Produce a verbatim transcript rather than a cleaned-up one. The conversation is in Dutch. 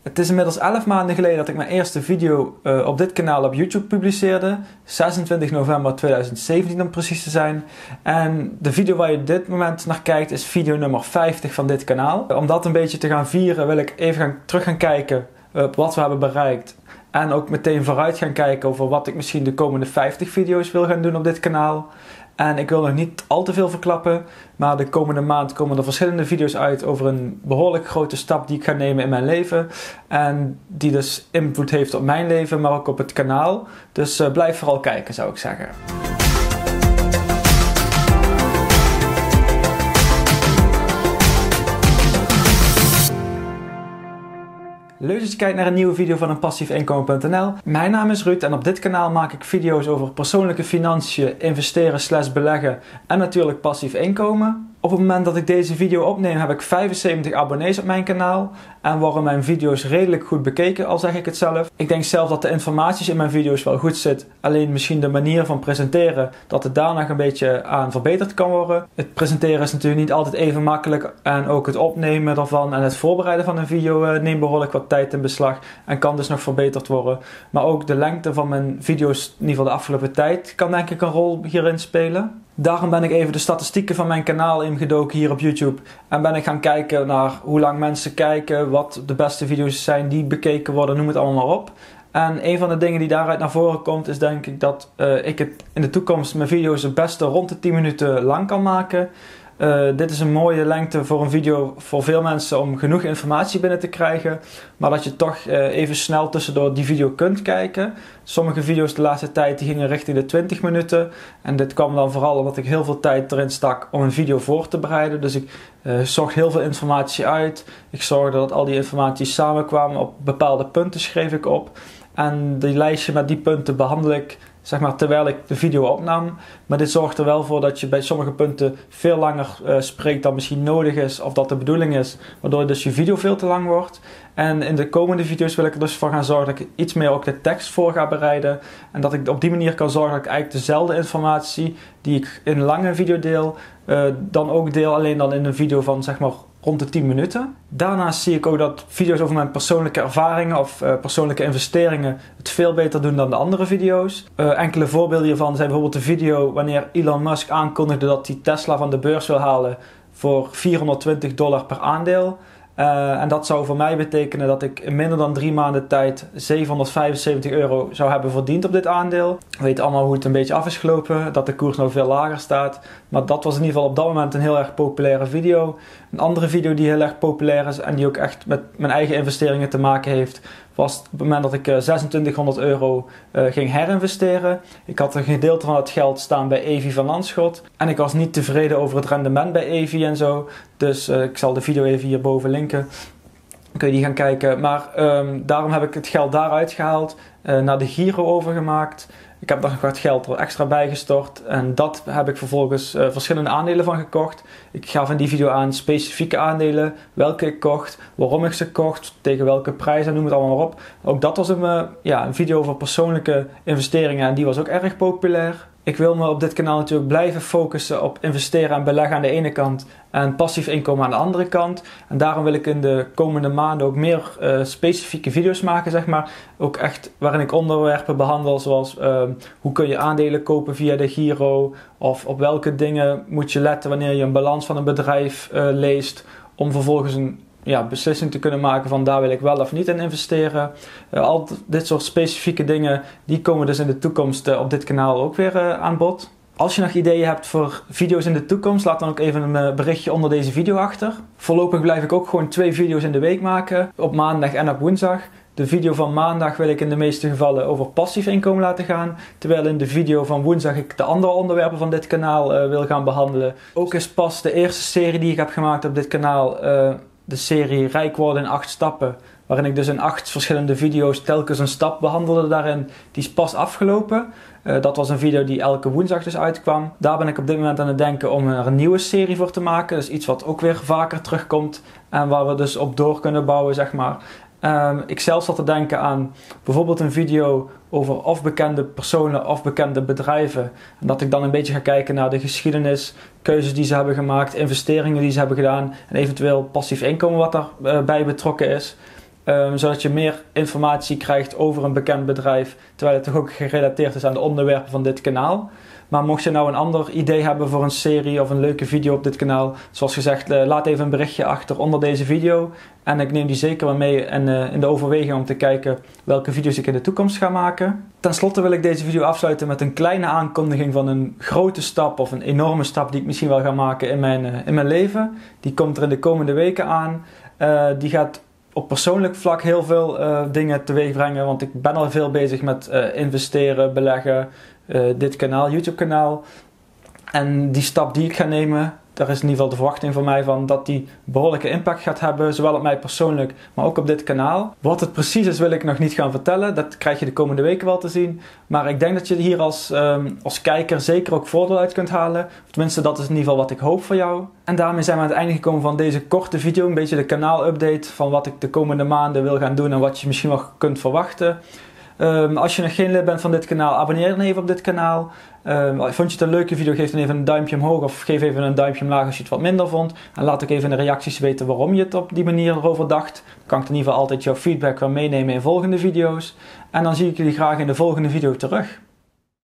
Het is inmiddels elf maanden geleden dat ik mijn eerste video uh, op dit kanaal op YouTube publiceerde. zesentwintig november tweeduizend zeventien om precies te zijn. En de video waar je op dit moment naar kijkt is video nummer vijftig van dit kanaal. Om dat een beetje te gaan vieren wil ik even gaan, terug gaan kijken op wat we hebben bereikt. En ook meteen vooruit gaan kijken over wat ik misschien de komende vijftig video's wil gaan doen op dit kanaal. En ik wil nog niet al te veel verklappen, maar de komende maand komen er verschillende video's uit over een behoorlijk grote stap die ik ga nemen in mijn leven. En die dus invloed heeft op mijn leven, maar ook op het kanaal. Dus uh, blijf vooral kijken, zou ik zeggen. Leuk dat je kijkt naar een nieuwe video van een passief inkomen punt n l. Mijn naam is Ruud en op dit kanaal maak ik video's over persoonlijke financiën, investeren slash beleggen en natuurlijk passief inkomen. Op het moment dat ik deze video opneem heb ik vijfenzeventig abonnees op mijn kanaal en worden mijn video's redelijk goed bekeken, al zeg ik het zelf. Ik denk zelf dat de informatie in mijn video's wel goed zit, alleen misschien de manier van presenteren, dat het daar nog een beetje aan verbeterd kan worden. Het presenteren is natuurlijk niet altijd even makkelijk en ook het opnemen daarvan en het voorbereiden van een video uh, neemt behoorlijk wat tijd in beslag en kan dus nog verbeterd worden. Maar ook de lengte van mijn video's, in ieder geval de afgelopen tijd, kan denk ik een rol hierin spelen. Daarom ben ik even de statistieken van mijn kanaal ingedoken hier op YouTube en ben ik gaan kijken naar hoe lang mensen kijken, wat de beste video's zijn die bekeken worden, noem het allemaal maar op. En een van de dingen die daaruit naar voren komt is denk ik dat uh, ik het in de toekomst mijn video's het beste rond de tien minuten lang kan maken. Uh, dit is een mooie lengte voor een video voor veel mensen om genoeg informatie binnen te krijgen. Maar dat je toch uh, even snel tussendoor die video kunt kijken. Sommige video's de laatste tijd die gingen richting de twintig minuten. En dit kwam dan vooral omdat ik heel veel tijd erin stak om een video voor te bereiden. Dus ik uh, zocht heel veel informatie uit. Ik zorgde dat al die informatie samenkwam. Op bepaalde punten schreef ik op. En die lijstje met die punten behandel ik zeg maar terwijl ik de video opnam. Maar dit zorgt er wel voor dat je bij sommige punten veel langer uh, spreekt dan misschien nodig is. Of dat de bedoeling is. Waardoor dus je video veel te lang wordt. En in de komende video's wil ik er dus voor gaan zorgen dat ik iets meer ook de tekst voor ga bereiden. En dat ik op die manier kan zorgen dat ik eigenlijk dezelfde informatie die ik in een lange video deel. Uh, dan ook deel alleen dan in een video van zeg maar rond de tien minuten. Daarnaast zie ik ook dat video's over mijn persoonlijke ervaringen of uh, persoonlijke investeringen het veel beter doen dan de andere video's. Uh, enkele voorbeelden hiervan zijn bijvoorbeeld de video wanneer Elon Musk aankondigde dat hij Tesla van de beurs wil halen voor vierhonderdtwintig dollar per aandeel. Uh, en dat zou voor mij betekenen dat ik in minder dan drie maanden tijd zevenhonderdvijfenzeventig euro zou hebben verdiend op dit aandeel. We weten allemaal hoe het een beetje af is gelopen, dat de koers nou veel lager staat. Maar dat was in ieder geval op dat moment een heel erg populaire video. Een andere video die heel erg populair is en die ook echt met mijn eigen investeringen te maken heeft, was op het moment dat ik uh, zesentwintighonderd euro uh, ging herinvesteren. Ik had een gedeelte van het geld staan bij Evi van Landschot. En ik was niet tevreden over het rendement bij Evi en zo. Dus uh, ik zal de video even hierboven linken. Dan kun je die gaan kijken. Maar um, daarom heb ik het geld daaruit gehaald. Uh, naar de Giro overgemaakt. Ik heb nog wat geld er extra bij gestort. En dat heb ik vervolgens uh, verschillende aandelen van gekocht. Ik gaf in die video aan specifieke aandelen. Welke ik kocht. Waarom ik ze kocht. Tegen welke prijs en noem het allemaal maar op. Ook dat was een, uh, ja, een video over persoonlijke investeringen. En die was ook erg populair. Ik wil me op dit kanaal natuurlijk blijven focussen op investeren en beleggen aan de ene kant en passief inkomen aan de andere kant. En daarom wil ik in de komende maanden ook meer uh, specifieke video's maken, zeg maar. Ook echt waarin ik onderwerpen behandel zoals uh, hoe kun je aandelen kopen via de Giro. Of op welke dingen moet je letten wanneer je een balans van een bedrijf uh, leest. Om vervolgens een ja, beslissing te kunnen maken van daar wil ik wel of niet in investeren. Uh, al dit soort specifieke dingen die komen dus in de toekomst uh, op dit kanaal ook weer uh, aan bod. Als je nog ideeën hebt voor video's in de toekomst, laat dan ook even een uh, berichtje onder deze video achter. Voorlopig blijf ik ook gewoon twee video's in de week maken, op maandag en op woensdag. De video van maandag wil ik in de meeste gevallen over passief inkomen laten gaan. Terwijl in de video van woensdag ik de andere onderwerpen van dit kanaal uh, wil gaan behandelen. Ook is pas de eerste serie die ik heb gemaakt op dit kanaal, uh, de serie Rijk worden in acht stappen. Waarin ik dus in acht verschillende video's telkens een stap behandelde daarin. Die is pas afgelopen. Uh, dat was een video die elke woensdag dus uitkwam. Daar ben ik op dit moment aan het denken om er een nieuwe serie voor te maken. Dus iets wat ook weer vaker terugkomt. En waar we dus op door kunnen bouwen, zeg maar. Um, ik zelf zat te denken aan bijvoorbeeld een video over of bekende personen of bekende bedrijven. En dat ik dan een beetje ga kijken naar de geschiedenis, keuzes die ze hebben gemaakt, investeringen die ze hebben gedaan en eventueel passief inkomen wat daarbij betrokken is. Um, zodat je meer informatie krijgt over een bekend bedrijf, terwijl het toch ook gerelateerd is aan de onderwerpen van dit kanaal. Maar mocht je nou een ander idee hebben voor een serie of een leuke video op dit kanaal, zoals gezegd, uh, laat even een berichtje achter onder deze video. En ik neem die zeker wel mee in, uh, in de overweging om te kijken welke video's ik in de toekomst ga maken. Ten slotte wil ik deze video afsluiten met een kleine aankondiging van een grote stap of een enorme stap die ik misschien wel ga maken in mijn, uh, in mijn leven. Die komt er in de komende weken aan. Uh, die gaat op persoonlijk vlak heel veel uh, dingen teweeg brengen, want ik ben al veel bezig met uh, investeren, beleggen, uh, dit kanaal, YouTube kanaal. En die stap die ik ga nemen, daar is in ieder geval de verwachting van mij van dat die behoorlijke impact gaat hebben, zowel op mij persoonlijk, maar ook op dit kanaal. Wat het precies is wil ik nog niet gaan vertellen, dat krijg je de komende weken wel te zien. Maar ik denk dat je hier als, um, als kijker zeker ook voordeel uit kunt halen. Of tenminste, dat is in ieder geval wat ik hoop voor jou. En daarmee zijn we aan het einde gekomen van deze korte video, een beetje de kanaal-update van wat ik de komende maanden wil gaan doen en wat je misschien wel kunt verwachten. Um, als je nog geen lid bent van dit kanaal, abonneer dan even op dit kanaal. Um, vond je het een leuke video, geef dan even een duimpje omhoog of geef even een duimpje omlaag als je het wat minder vond. En laat ook even in de reacties weten waarom je het op die manier erover dacht. Dan kan ik in ieder geval altijd jouw feedback weer meenemen in volgende video's. En dan zie ik jullie graag in de volgende video terug.